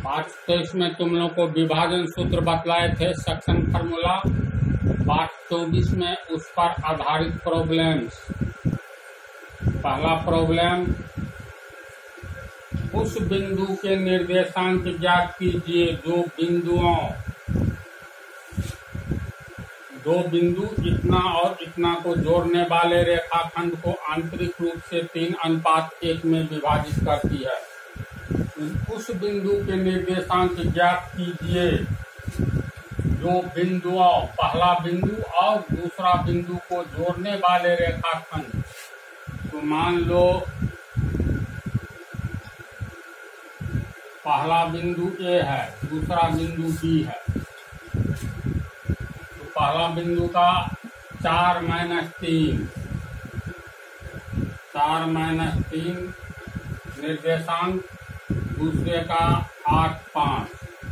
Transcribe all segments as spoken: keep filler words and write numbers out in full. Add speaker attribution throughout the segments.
Speaker 1: पाठ तेईस में तुम लोग को विभाजन सूत्र बतलाए थे, सेक्शन फार्मूला। पाठ चौबीस में उस पर आधारित प्रॉब्लम्स। पहला प्रॉब्लम, उस बिंदु के निर्देशांक ज्ञात कीजिए जो बिंदुओं दो बिंदु इतना और इतना को जोड़ने वाले रेखाखंड को आंतरिक रूप से तीन अनुपात एक में विभाजित करती है। उस बिंदु के निर्देशांक ज्ञात कीजिए जो बिंदुओं पहला बिंदु और दूसरा बिंदु को जोड़ने वाले रेखाखंड। तो मान लो पहला बिंदु ए है, दूसरा बिंदु बी है। तो पहला बिंदु का चार माइनस तीन चार माइनस तीन निर्देशांक, दूसरे का आठ पाँच।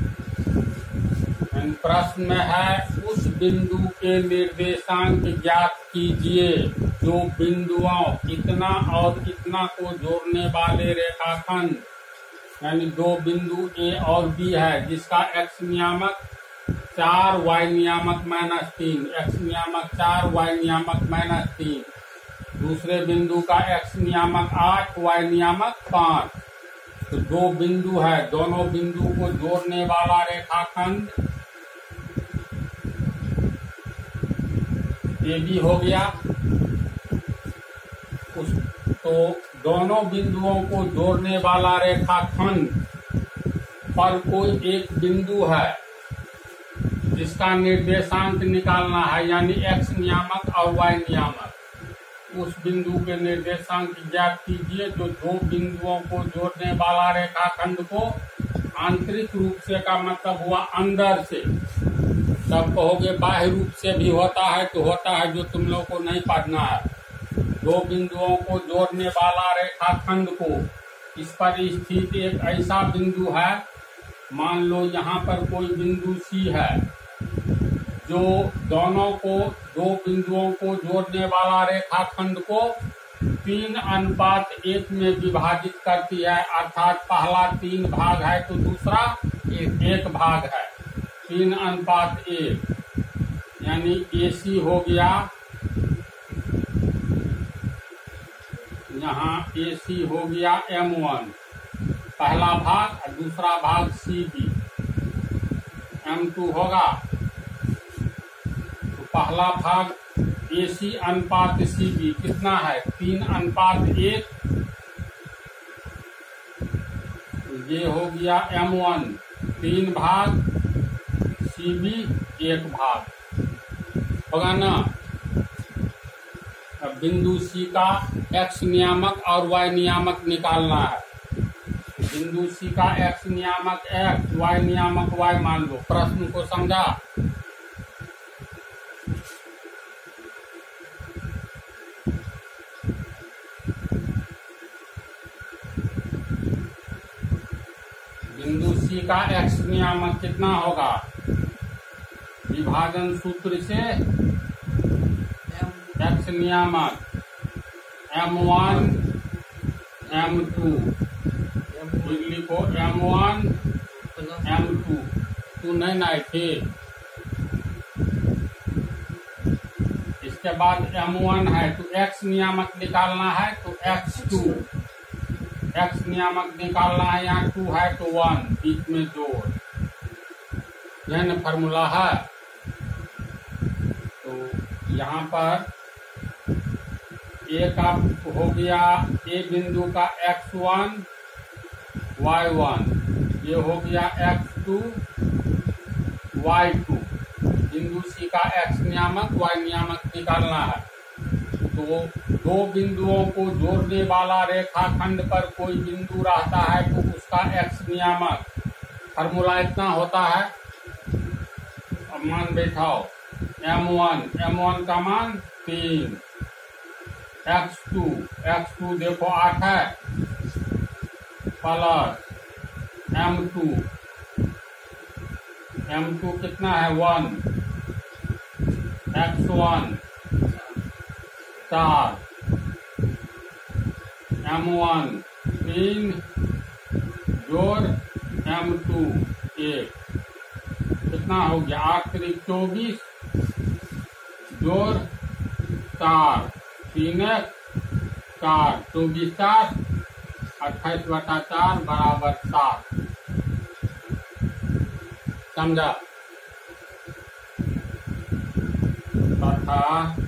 Speaker 1: प्रश्न में है उस बिंदु के निर्देशांक ज्ञात कीजिए जो बिंदुओं इतना और इतना को जोड़ने वाले रेखाखंड, यानी दो बिंदु ए और बी है, जिसका एक्स नियामक चार, वाई नियामक माइनस तीन, एक्स नियामक चार, वाई नियामक माइनस तीन। दूसरे बिंदु का एक्स नियामक आठ, वाई नियामक पाँच। तो दो बिंदु है, दोनों बिंदु को जोड़ने वाला रेखाखंड ए बी हो गया। उस तो दोनों बिंदुओं को जोड़ने वाला रेखाखंड पर कोई एक बिंदु है जिसका निर्देशांक निकालना है, यानी एक्स नियामक और वाई नियामक। उस बिंदु के निर्देशांक ज्ञात कीजिए जो दो बिंदुओं को जोड़ने वाला रेखाखंड को आंतरिक रूप से का मतलब हुआ अंदर से। सब कहोगे बाह्य रूप से भी होता है, तो होता है जो तुम लोग को नहीं पढ़ना है। दो बिंदुओं को जोड़ने वाला रेखाखंड को, इस पर स्थित एक ऐसा बिंदु है, मान लो यहाँ पर कोई बिंदु सी है जो दोनों को दो बिंदुओं को जोड़ने वाला रेखाखंड को तीन अनुपात एक में विभाजित करती है। अर्थात पहला तीन भाग है तो दूसरा एक, एक भाग है। तीन अनुपात एक, यानी ए सी हो गया, यहाँ ए सी हो गया एम वन पहला भाग, और दूसरा भाग सी बी एम टू होगा। तो पहला भाग ए सी अनुपात सी बी कितना है, तीन अनुपात एक। ये हो गया एम वन तीन भाग, सी बी एक भाग होगा ना। अब बिंदु सी का एक्स नियामक और वाई नियामक निकालना है। बिंदु सी का एक्स नियामक एक्स, वाई नियामक वाई मान लो। प्रश्न को समझा? बिंदु सी का एक्स नियामक कितना होगा? विभाजन सूत्र से एक्स नियामक एम वन एम टू, लिखो m one m two, two नहीं ना थे। इसके बाद एम वन है तो एक्स नियामक निकालना है, तो एक्स टू, एक्स नियामक निकालना है, यहाँ टू है तो वन, बीच में जोड़, यह न फार्मूला है। तो यहाँ पर ए का हो गया, ए बिंदु का एक्स वन वाई वन, ये हो गया एक्स टू वाई टू। बिंदु सी का एक्स नियामक वाई नियामक निकालना है। तो दो बिंदुओं को जोड़ने वाला रेखाखंड पर कोई बिंदु रहता है तो उसका एक्स नियामक फार्मूला इतना होता है। अब मान बैठाओ एम वन, एम वन का मान तीन, एक्स टू, एक्स टू देखो आठ है, plus m two, m two कितना है वन, एक्स वन चार, एम वन तीन जोड़ एम टू एक, कितना हो गया आठ त्रिक चौबीस, जोड़ चार, तीन एक चार, चौबीस चार अट्ठाईस बटा चार बराबर सात। समझा? तथा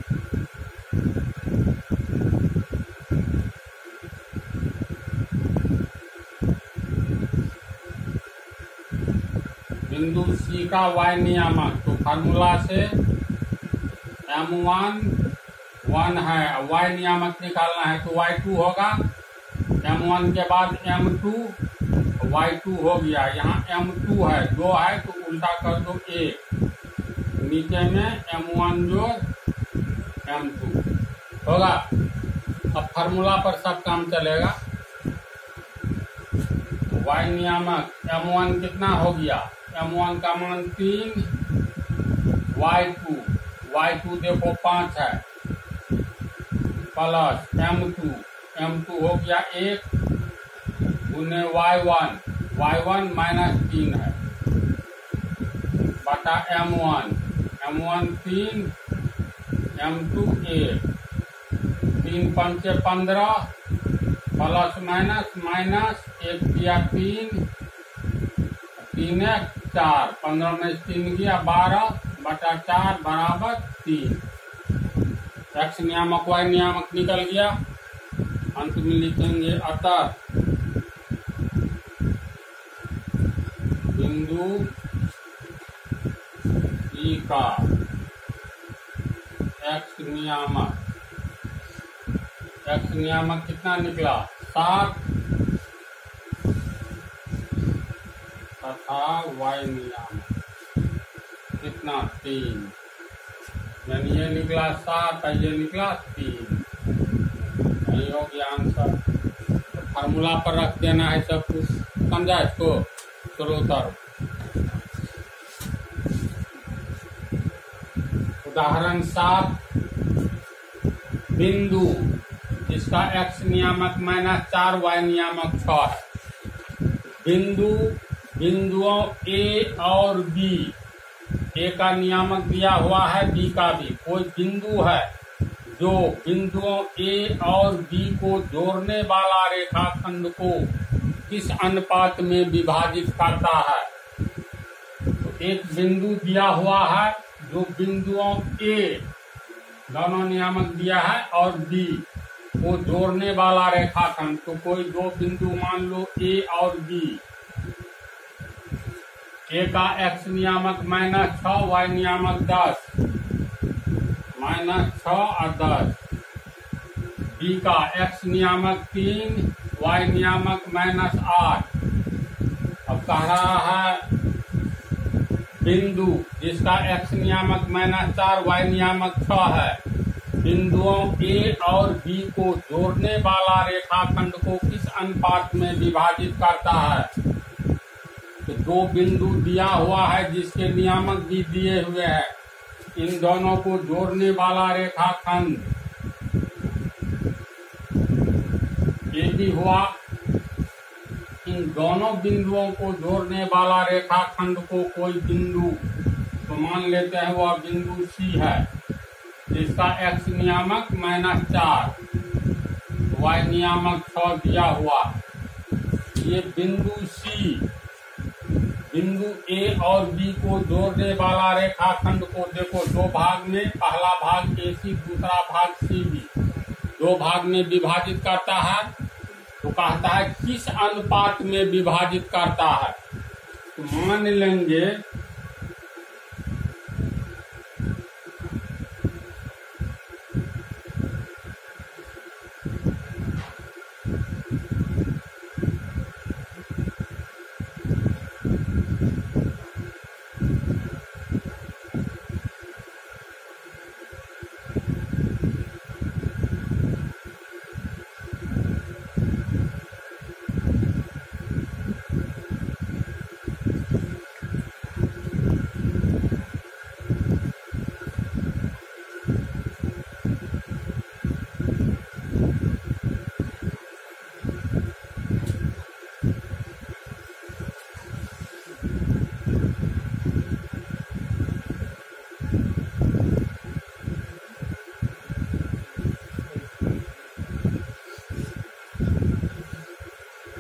Speaker 1: बिंदु सी का वाई नियामक, तो फार्मूला से एम वन वन है, वाई नियामक निकालना है तो वाई टू होगा, एम वन के बाद एम टू, वाई टू हो गया। यहाँ एम टू है, दो है तो उल्टा कर दो एक, नीचे में एम वन जोड़ एम टू होगा। अब फार्मूला पर सब काम चलेगा। वाई नियामक एम वन कितना हो गया, एम वन का मान तीन, वाई टू, वाई टू देखो पाँच है, plus m two, m two हो गया एक, गुने y one, y one minus तीन है, बटा एम वन, एम वन तीन, एम टू एक, तीन पंचे पंद्रह, प्लस माइनस माइनस, एक दिया तीन, तीन एक चार, पंद्रह में तीन गया बारह बटा चार बराबर तीन। एक्स नियामक वाई नियामक निकल गया। अंत में लिखेंगे अतः बिंदु ई का एक्स नियामक, एक्स नियामक कितना निकला सात, तथा वाई नियामक कितना तीन, यानी ये निकला सात और ये निकला तीन। यही हो गया आंसर। तो फार्मूला पर रख देना है सब कुछ, समझा इसको? उत्तर उदाहरण सात, बिंदु जिसका एक्स नियामक माइनस चार, वाई नियामक छह है। बिंदु बिंदुओं ए और बी, ए का नियामक दिया हुआ है, बी का भी। कोई बिंदु है जो बिंदुओं ए और बी को जोड़ने वाला रेखाखंड को किस अनुपात में विभाजित करता है? तो एक बिंदु दिया हुआ है जो बिंदुओं ए, दोनों नियामक दिया है, और बी को जोड़ने वाला रेखाखंड। तो कोई दो बिंदु मान लो ए और बी, ए का एक्स नियामक माइनस छह, वाई नियामक दस, माइनस छह और दस। बी का एक्स नियामक तीन, वाई नियामक माइनस आठ। अब कह रहा है बिंदु जिसका एक्स नियामक माइनस चार, वाई नियामक छह है, बिंदुओं ए और बी को जोड़ने वाला रेखाखंड को किस अनुपात में विभाजित करता है? तो दो बिंदु दिया हुआ है जिसके नियामक भी दिए हुए हैं, इन दोनों को जोड़ने वाला रेखाखंड ये भी हुआ। इन दोनों बिंदुओं को जोड़ने वाला रेखाखंड को कोई बिंदु, तो मान लेते हैं वह बिंदु सी है जिसका एक्स नियामक माइनस चार, वाई नियामक छह दिया हुआ। ये बिंदु सी बिंदु ए और बी को जोड़ने वाला रेखाखंड को देखो दो भाग में, पहला भाग ए सी, दूसरा भाग सी बी, दो भाग में विभाजित करता है। तो कहता है किस अनुपात में विभाजित करता है? तो मान लेंगे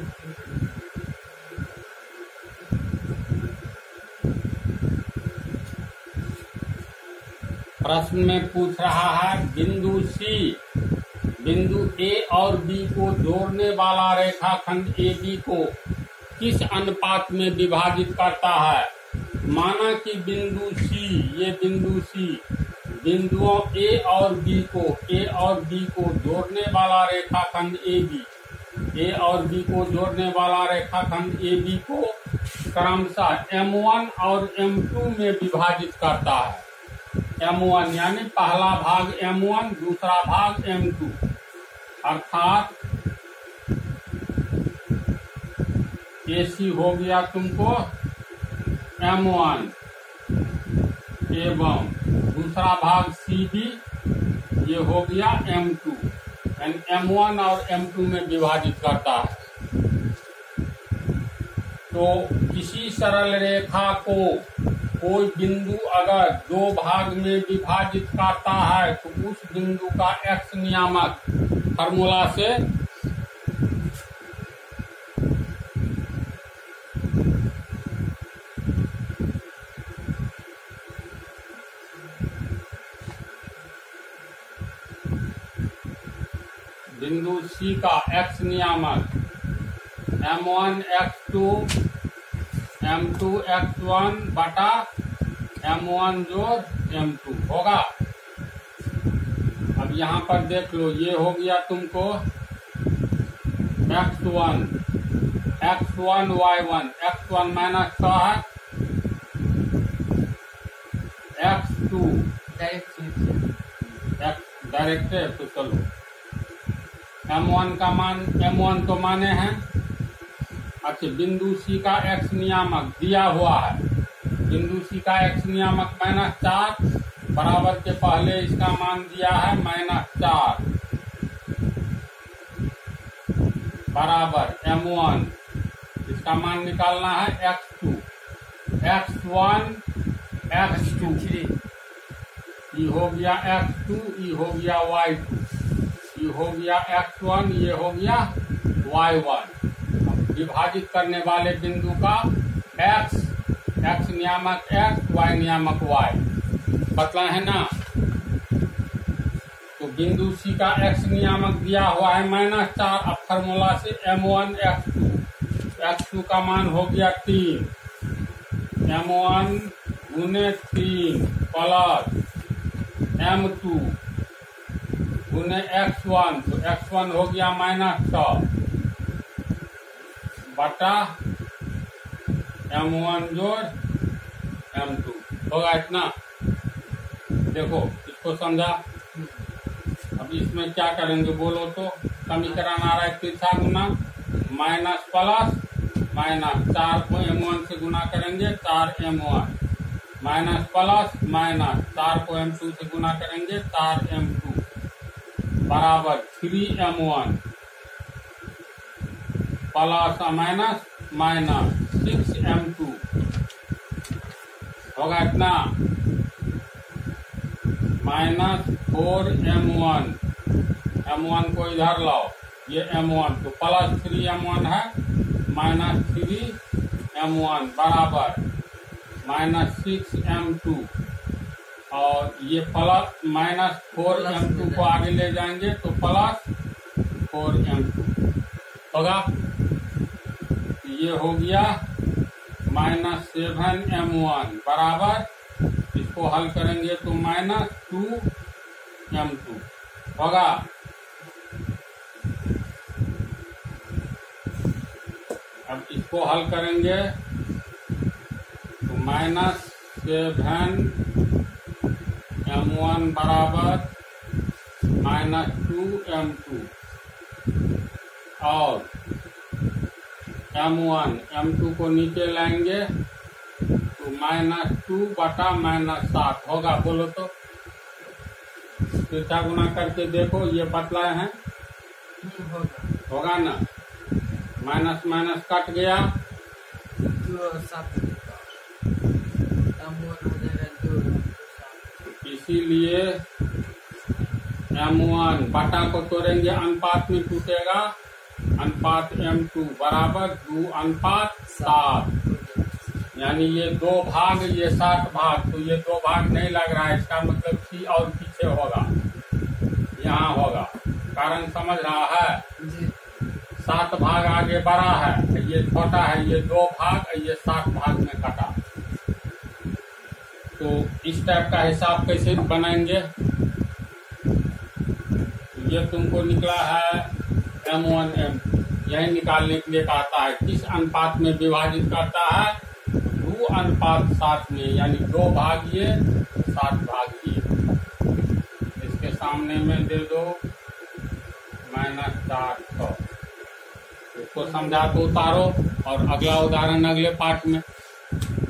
Speaker 1: प्रश्न में पूछ रहा है बिंदु सी बिंदु ए और बी को जोड़ने वाला रेखाखंड ए बी को किस अनुपात में विभाजित करता है। माना कि बिंदु सी ये बिंदु सी बिंदुओं ए और बी को ए और बी को जोड़ने वाला रेखाखंड ए बी ए और बी को जोड़ने वाला रेखाखंड ए बी को क्रमशः एम वन और एम टू में विभाजित करता है। एम वन यानी पहला भाग एम वन दूसरा भाग एम टू अर्थात ए सी हो गया तुमको एम वन एवं दूसरा भाग सी बी ये हो गया एम टू यानी एम वन और एम टू में विभाजित करता है। तो किसी सरल रेखा को कोई बिंदु अगर दो भाग में विभाजित करता है तो उस बिंदु का एक्स नियामक फार्मूला से बिंदु सी का एक्स नियामक m one x two m two x one बटा एम वन जोड़ एम टू होगा। अब यहाँ पर देख लो ये हो गया तुमको x one x one y one x one minus छह है एक्स टू एक्स डायरेक्ट है तो चलो एम वन का मान एम वन तो माने हैं। अच्छा बिंदु सी का एक्स नियामक दिया हुआ है बिंदु सी का एक्स नियामक माइनस चार बराबर के पहले इसका मान दिया है माइनस चार बराबर एम वन इसका मान निकालना है x two x one x two ये हो गया एक्स टू ये हो गया वाई टू ये हो गया एक्स वन ये हो गया वाई वन। विभाजित करने वाले बिंदु का एक्स एक्स नियामक एक्स वाई नियामक वाई बतला है ना। तो बिंदु सी का एक्स नियामक दिया हुआ है माइनस चार अब फार्मूला से m one x two x two का मान हो गया तीन एम वन गुने तीन प्लस एम टू गुने एक्स वन तो एक्स वन हो गया माइनस छह बटा एम वन जोड़ एम टू होगा इतना। देखो इसको समझा। अब इसमें क्या करेंगे बोलो तो समीकरण आ रहा है तिरछा गुना माइनस प्लस माइनस चार को एम वन से गुना करेंगे चार m one minus plus minus चार को एम टू से गुना करेंगे चार एम टू बराबर three m one plus minus minus six m two होगा इतना minus four m one m one को इधर लाओ ये एम वन तो प्लस थ्री एम वन है माइनस थ्री एम वन बराबर माइनस सिक्स एम टू और ये plus minus four m two को आगे ले जाएंगे तो प्लस फोर एम टू होगा। ये हो गया माइनस सेवन एम वन बराबर इसको हल करेंगे तो माइनस टू एम टू होगा। अब इसको हल करेंगे तो माइनस सेवन एम वन बराबर माइनस टू एम टू और एम वन एम टू को नीचे लाएंगे तो माइनस टू बटा माइनस सात होगा। बोलो तो तिरछा गुना करके देखो ये बतलाए हैं होगा ना। माइनस माइनस कट गया इसीलिए एम वन बटा को तोड़ेंगे अनुपात में टूटेगा अनुपात एम टू बराबर दो अनुपात सात, यानी ये दो भाग ये सात भाग, तो ये दो भाग नहीं लग रहा है, इसका मतलब सी और पीछे होगा, यहाँ होगा। कारण समझ रहा है? सात भाग आगे बड़ा है, ये छोटा है, ये दो भाग, ये सात भाग में कटा। तो इस टाइप का हिसाब कैसे बनाएंगे? ये तुमको निकला है एम वन एम, यही निकालने के लिए कहता है किस अनुपात में विभाजित करता है? दो अनुपात सात में, यानी दो भाग ये सात भाग ये। इसके सामने में दे दो माइनस चार सौ। इसको समझा तो उतारो और अगला उदाहरण अगले पार्ट में।